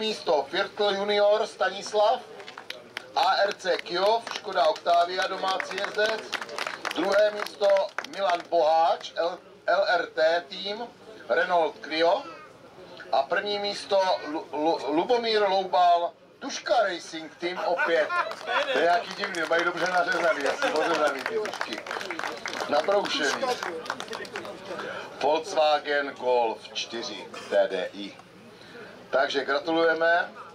místo Firtl Junior Stanislav, ARC Kyjov, Škoda Octavia domácí jezdec. Druhé místo Milan Boháč, LRT tým, Renault Clio. A první místo Lubomír Loubal, Tuška Racing Team opět. To je nějaký divný, mají dobře nařezaný, asi pořezaný ty tušky. Nabroušený. Volkswagen Golf 4 TDI. Takže gratulujeme.